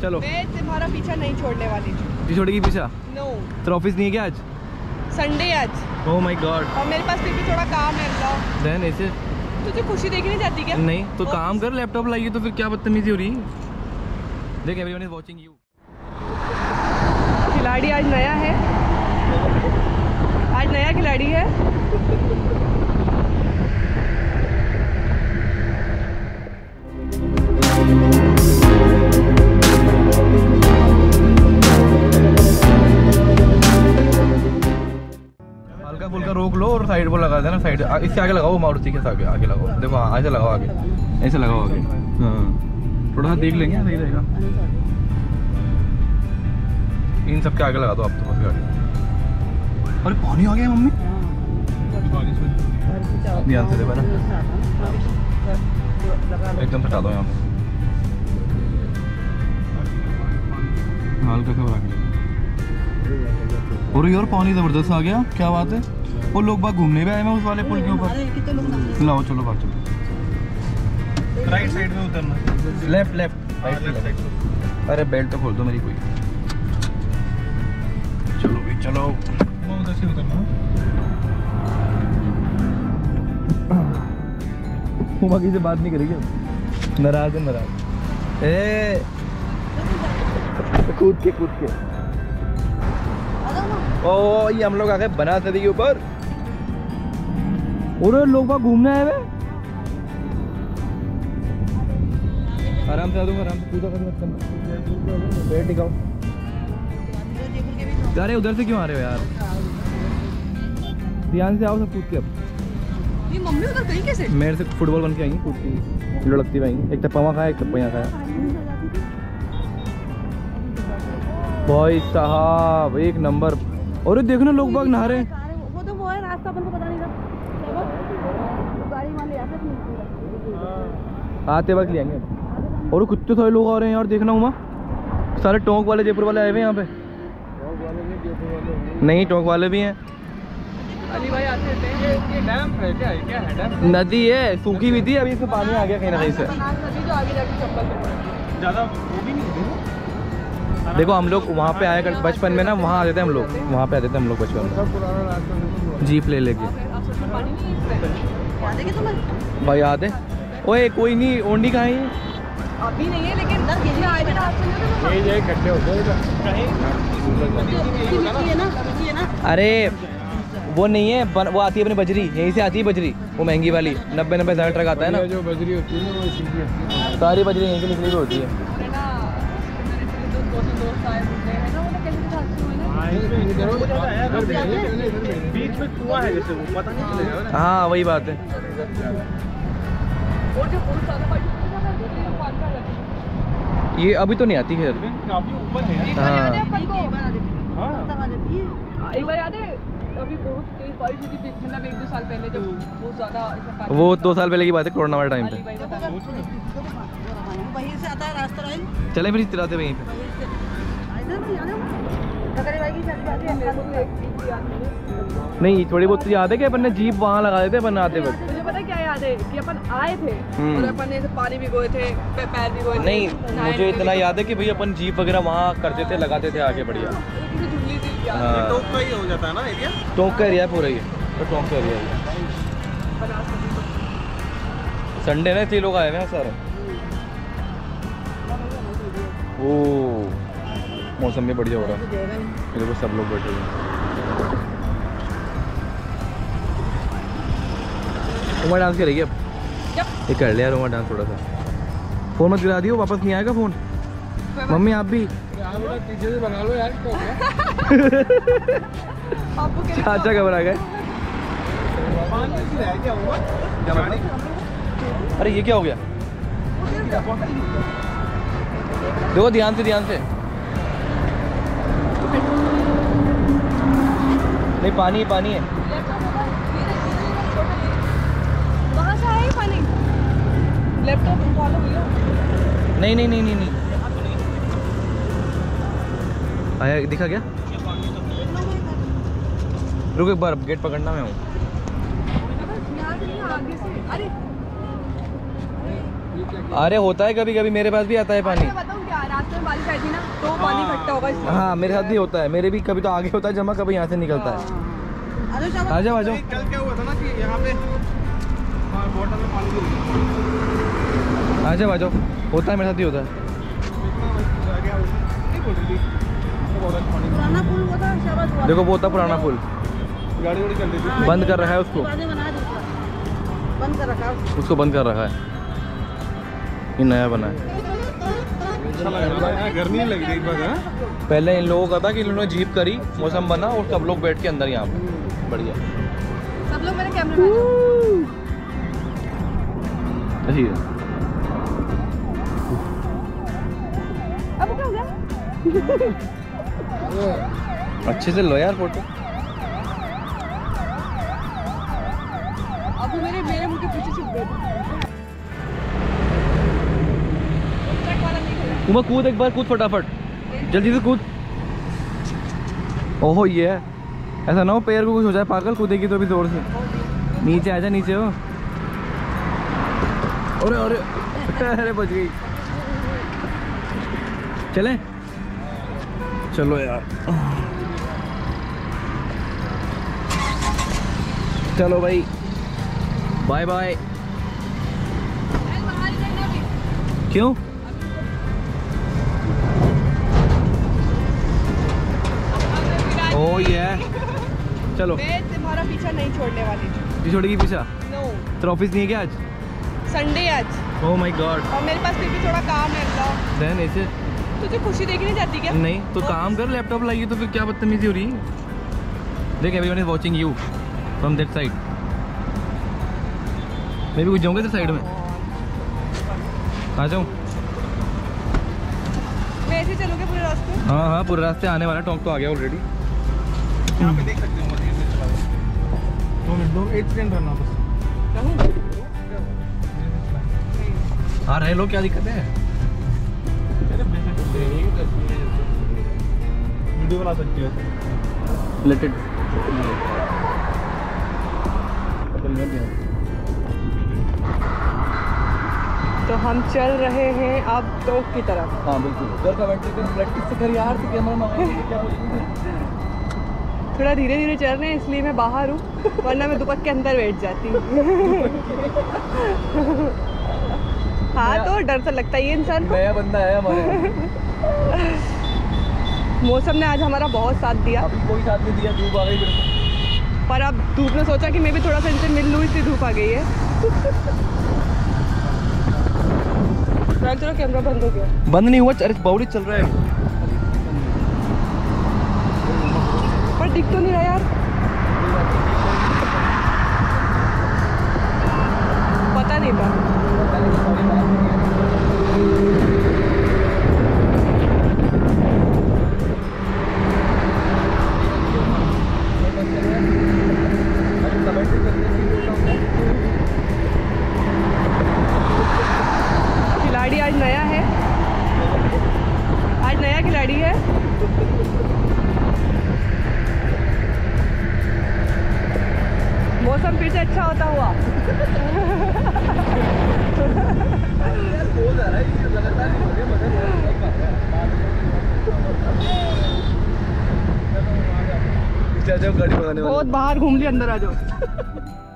चलो। मैं तुम्हारा पीछा नहीं छोड़ने वाली। ये छोड़ेगी पीछा? नो। तो ऑफिस नहीं है क्या आज? संडे आज। Oh my god. और मेरे पास फिर भी थोड़ा काम है। देन ऐसे तुझे खुशी देखी नहीं जाती क्या? नहीं तो काम कर, लैपटॉप लाइए तो फिर क्या बदतमीजी हो रही है। देख एवरीवन इज वाचिंग यू। खिलाड़ी आज नया है, आज नया खिलाड़ी है। हल्का फुल्का रोक लो और साइड को लगा देना। साइड इससे आगे लगाओ, मारुति के आगे आगे लगाओ। देखो हाँ ऐसे लगाओ, आगे ऐसे लगाओ आगे। हाँ थोड़ा सा देख लेंगे, सही रहेगा। इन सब के आगे लगा दो आप तो बस गाड़ी। अरे पानी आ गया मम्मी, ध्यान से देखो ना, एकदम हटा दो यहाँ पे। हल्का सा रख। और यार पानी जबरदस्त आ गया, क्या बात है। वो लोग बाग घूमने भी आए हैं उस वाले पुल के ऊपर। लाओ चलो बात चलो। राइट साइड में उतरना, लेफ्ट लेफ्ट राइट साइड। अरे बेल्ट तो खोल दो मेरी कोई। चलो भी चलो, उधर से उतरना। वो बाकी से बात नहीं करेगी, नाराज है नाराज। ए कूद के ओ ये हम लोग आ गए बनास नदी के ऊपर। और लोग बाग घूमने आए हुए। आराम से आ दो, आराम से कूदा मत करना, पेड़ टिकाओ। अरे उधर से क्यों आ रहे हो यार, ध्यान से आओ सब कूद के। अब ये मम्मी उधर गई कैसे? मेरे से फुटबॉल बन के आई कूद के, लुढ़कती आएंगी। एक टप्पा वहाँ खाया, एक टप्पा यहाँ खाया। भाई साहब एक नंबर। और देखना लोग बाग नहा रहे हैं। वो तो वो है रास्ता, अपन को पता नहीं था। गाड़ी वाले आते वक्त ले आएंगे। और कितने सारे लोग आ रहे हैं यार, देखना उमा, सारे टोंक वाले जयपुर वाले आए हुए हैं यहाँ पे। नहीं टोंक वाले भी हैं। अली भाई आते थे। ये डैम है क्या? क्या है डैम? नदी है, सूखी हुई थी, अभी इसमें पानी आ गया कहीं ना कहीं से। नदी जो आगे जाके चप्पल ज़्यादा वो भी नहीं है। देखो हम लोग वहाँ पे आया कर बचपन में ना, वहाँ आ जाते हैं हम लोग, वहाँ पे आते थे हम लोग बचपन में, जीप ले लेके। भाई याद है? ओए कोई नहीं, ओंडी कहाँ है? अभी नहीं है लेकिन ये इकट्ठे होते हैं। अरे वो नहीं है, वो आती है अपनी बजरी, यहीं से आती है बजरी, वो महंगी वाली 90-90 हज़ार ट्रक आता है ना, जो बजरी होती है ना वो इसी की। सारी बजरी यहीं से निकली हुई होती है। बीच में कुआं है जैसे, वो पता नहीं चलेगा। हाँ वही बात है। ये अभी तो नहीं आती है, काफी ऊपर है। हाँ एक बार याद है अभी बहुत तेज बारिश हुई थी, मतलब 1-2 साल पहले जब बहुत ज़्यादा। वो 2 साल पहले की बात है, कोरोना वाले टाइम पे। वहीं से आता है रास्ता। चले फिर चलाते वहीं पे। नहीं थोड़ी बहुत याद है कि अपन ने जीप वहाँ लगा देते अपन आते वक्त। मुझे पता क्या याद है कि अपन आए थे और अपन ने पानी भी गोए थे, पैर भी गोए थे। नहीं मुझे इतना याद है कि भाई अपन जीप वगैरह वहाँ करते थे, लगाते थे आगे बढ़िया। हाँ टोंक का ही हो जाता है ना एरिया, टोंक का एरिया पूरा ही है, तो टोंक का एरिया है। संडे ना 3 लोग आए हुए हैं सारे। ओ मौसम भी बढ़िया हो रहा है, इधर पर सब लोग बैठे हुए हैं। रोमा डांस करेगी अब? ये कर लिया रोमा डांस थोड़ा सा। फ़ोन मत गिरा दियो, वापस नहीं आएगा फ़ोन। मम्मी आप भी पीछे से बना लो यार। चाचा घबरा गए। अरे ये क्या हो गया? देखो ध्यान से, ध्यान से। नहीं पानी पानी है। वहाँ से आया पानी। लैपटॉप फॉलो हुआ? नहीं नहीं नहीं नहीं नहीं आया, दिखा क्या? रुक एक बार, गेट पकड़ना मैं हूँ। अरे होता है कभी कभी, मेरे पास भी आता है पानी। बताऊँ क्या, रात में बारिश आई थी ना तो पानी इकट्ठा होगा इसलिए। हाँ मेरे साथ भी होता है, मेरे भी कभी तो आगे होता है जमा, कभी यहाँ से निकलता है। आ जाओ आ जाओ। कल क्या हुआ था ना कि यहाँ पे बॉटल में पानी गिर गया। आ जाओ आ जाओ, होता है मेरे साथ ही होता है। क्या नहीं बोल रही थी बॉटल पानी पुराना पुल वो था शाबाश हुआ। देखो वो होता पुराना पुल, गाड़ी वाड़ी चल रही थी। बंद कर रखा है उसको, बाद में बना दूसरा बंद कर रखा है। उसको बंद कर रखा है, ये नया बना है। अच्छा लग रहा है, गर्मी नहीं लग रही एक बार। पहले इन लोगों का था कि इन्होंने जीप करी, मौसम बना और सब लोग बैठ के अंदर यहाँ पे बढ़िया। सब लोग मेरे कैमरे में आ जाओ। सही है। अब क्या हो गया? अच्छे से लो यार फोटो। अब वो मेरे मुंह के पीछे छुप गए थे। ट्रक वाला नहीं खोला। उमा कूद, एक बार कूद फटाफट, जल्दी से कूद। ओहो ये है, ऐसा ना हो पैर को कुछ हो जाए, पागल कूदेगी तो भी जोर से। नीचे आ जा, नीचे हो। अरे अरे अरे बच गई। चले चलो यार, चलो भाई, बाय बाय। बाहर ही रहना अभी। क्यों? ओ ये चलो, मैं तुम्हारा पीछा नहीं छोड़ने वाली। ये छोड़ेगी पीछा? नो, तेरा ऑफिस नहीं है क्या आज? संडे आज ओह माय गॉड। और मेरे पास फिर भी थोड़ा काम है अल्लाह। देन ऐसे तुझे खुशी देखने जाती क्या? नहीं तो काम कर, लैपटॉप लाइए तो फिर क्या बदतमीजी हो रही है? देख everyone is watching you from that side. मैं भी कुछ जाऊँगा तेरे साइड में, आ जाऊँ? मैं ऐसे ही चलूँगी पूरे रास्ते। हाँ हाँ पूरे रास्ते आने वाला, टोंक तो आ गया ऑलरेडी। यहाँ पे देख सकते हो मजीद में चला हुआ। 2 मिनट, 2 1 सेकंड रहना बस। आ रहे लोग, क्या दिक्कत है? वीडियो बना सकते हो। रिलेटेड तो हम चल रहे हैं अब टोक की तरफ। हाँ बिल्कुल, कर प्रैक्टिस से कर यार, तो कैमरा मंगाएंगे क्या बोलेंगे? थोड़ा धीरे धीरे चल रहे हैं इसलिए मैं बाहर हूँ, वरना मैं दुपट्टे के अंदर बैठ जाती। हाँ तो डर सा लगता ही है इंसान को। नया बंदा है हमारे। मौसम ने आज हमारा बहुत साथ दिया, अभी कोई साथ नहीं दिया, धूप आ गई फिर से। पर अब धूप ने सोचा कि मैं भी थोड़ा सा इनसे मिल लूँ, इसलिए धूप आ गई है। चलो कैमरा बंद हो गया। बंद नहीं हुआ, अरे बाउडी चल रहा है। पर दिख तो नहीं रहा यार, पता नहीं था। खिलाड़ी आज नया है, आज नया खिलाड़ी है। मौसम फिर से अच्छा होता हुआ। गाड़ी भगाने वाले। बहुत बाहर घूम लिया, अंदर आ जाओ।